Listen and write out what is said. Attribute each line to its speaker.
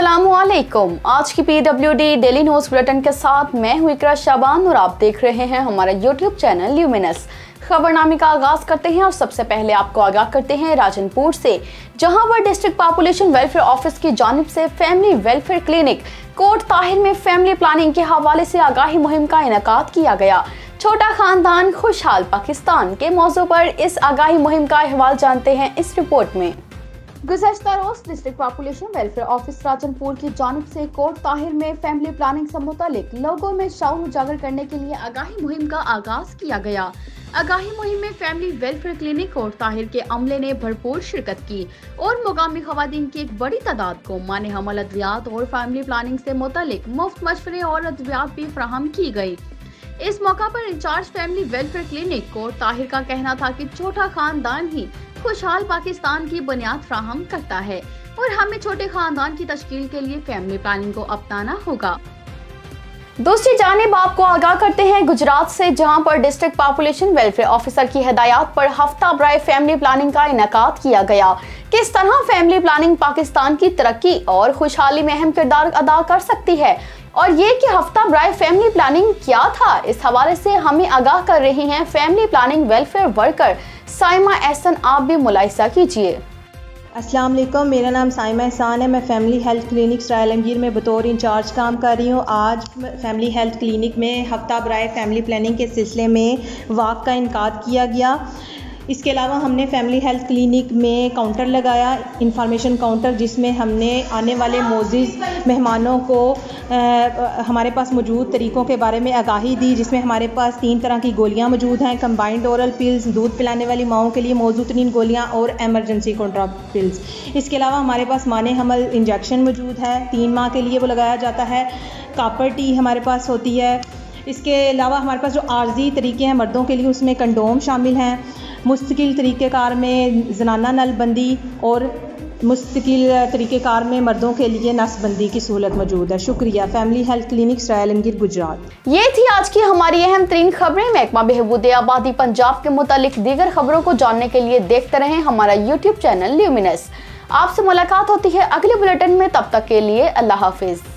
Speaker 1: अस्सलामुअलैकुम। आज की PWD डेली न्यूज़ बुलेटिन के साथ मैं हूं इकरा शाबान और आप देख रहे हैं हमारा यूट्यूब चैनल ल्यूमिनस। खबरनामे का आगाज करते हैं और सबसे पहले आपको आगाह करते हैं राजनपुर से, जहां पर डिस्ट्रिक्ट पॉपुलेशन वेलफेयर ऑफिस की जानिब से family welfare clinic Kot Tahir में फैमिली प्लानिंग के हवाले से आगाही मुहिम का इनेकाद किया गया। छोटा खानदान खुशहाल पाकिस्तान के मौजू पर इस आगाही मुहिम का अहवाल जानते हैं इस रिपोर्ट में। गुज़श्ता रोज district population welfare office Rajanpur की जानिब से कोट ताहिर में फैमिली प्लानिंग से मुतालिक लोगों में शऊर उजागर करने के लिए आगाही मुहिम का आगाज किया गया। आगाही मुहिम में family welfare clinic Kot Tahir के अमले ने भरपूर शिरकत की और मुकामी खवातीन की एक बड़ी तादाद को माने हमल अद्वियात और फैमिली प्लानिंग से मुतालिक मुफ्त मशवरे और अद्वियात भी फराहम की गई। इस मौका पर incharge family welfare clinic Kot Tahir का कहना था कि छोटा खानदान ही खुशहाल पाकिस्तान की बुनियाद फ्राहम करता है और हमें छोटे खानदान की तश्कील के लिए फैमिली प्लानिंग को अपनाना होगा। दूसरी जानिब आपको आगाह करते हैं गुजरात से, जहां पर डिस्ट्रिक्ट पॉपुलेशन वेलफेयर ऑफिसर की हिदायत पर हफ्ता बराए फैमिली प्लानिंग का इनेकाद किया गया। किस तरह फैमिली प्लानिंग पाकिस्तान की तरक्की और खुशहाली में अहम किरदार अदा कर सकती है और ये कि हफ्ता बराए फैमिली प्लानिंग क्या था, इस हवाले से हमें आगाह कर रही हैं family planning welfare worker Saima Ehsan. आप भी मुलाहिजा कीजिए।
Speaker 2: अस्सलाम वालेकुम, मेरा नाम साइमा एहसान है। मैं family health clinic Sarai Alamgir में बतौर इंचार्ज काम कर रही हूँ। आज फैमिली हेल्थ क्लिनिक में हफ्ता बराए फैमिली प्लानिंग के सिलसिले में वाक का इनकाद किया गया। इसके अलावा हमने फैमिली हेल्थ क्लिनिक में काउंटर लगाया, इंफॉर्मेशन काउंटर, जिसमें हमने आने वाले मोअज़्ज़िज़ मेहमानों को हमारे पास मौजूद तरीक़ों के बारे में आगाही दी, जिसमें हमारे पास 3 तरह की गोलियां मौजूद हैं। कंबाइंड ओरल पिल्स, दूध पिलाने वाली माओं के लिए मौजूद 3 गोलियां और एमरजेंसी कॉन्ट्रास्ट पिल्स। इसके अलावा हमारे पास माने हमल इंजेक्शन मौजूद है, 3 माह के लिए वो लगाया जाता है। कापर टी हमारे पास होती है। इसके अलावा हमारे पास जो आर्जी तरीके हैं मर्दों के लिए, उसमें कंडोम शामिल हैं। मुस्तकिल तरीक़ेकार में ज़नाना नलबंदी और मुस्तकिल तरीक़ेकार में मर्दों के लिए नसबंदी की सहूलत मौजूद है। शुक्रिया। Family health clinic Sarai Alamgir Gujrat.
Speaker 1: ये थी आज की हमारी अहम तरीन खबरें। महकमा बहबूद आबादी पंजाब के मुतालिक दीगर खबरों को जानने के लिए देखते रहें हमारा यूट्यूब चैनल ल्यूमिनस। आपसे मुलाकात होती है अगले बुलेटिन में, तब तक के लिए अल्लाह हाफिज।